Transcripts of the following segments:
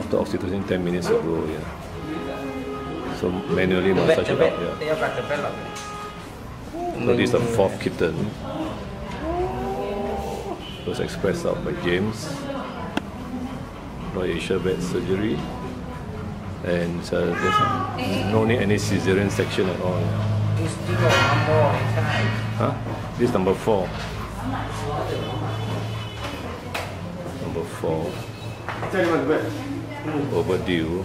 after oxytocin 10 minutes ago. Yeah. So manually massage it up. Yeah. So this is the fourth kitten. It was expressed out by James. Royal Asia vet surgery. And there's no need any cesarean section at all. Huh? This is number 4. Number 4. Overdue.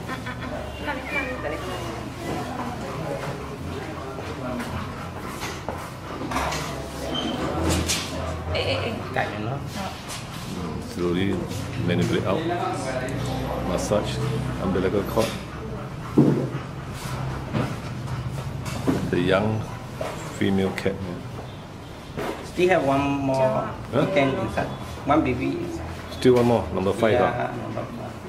Slowly manipulate out. Massage umbilical cord. The young female cat. Still have one more kitten inside. One baby. Still one more, number 5. Yeah, number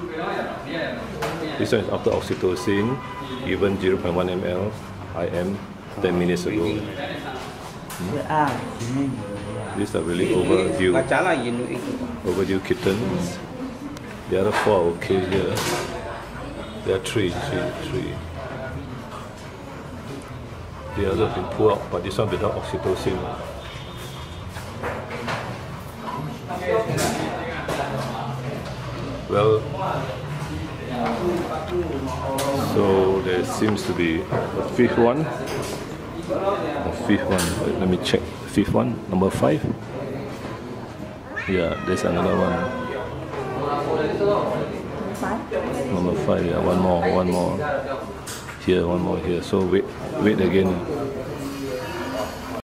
5. This one is after oxytocin, given 0.1 ml IM 10 minutes ago. These are really overdue kittens. The other 4 are okay here. There are 3. The other have been pulled out, but this one without oxytocin. Well, so there seems to be a 5th one. The 5th one. Let me check. The 5th one, number 5. Yeah, there's another one. Number 5. Yeah, one more here, one more here. So wait again.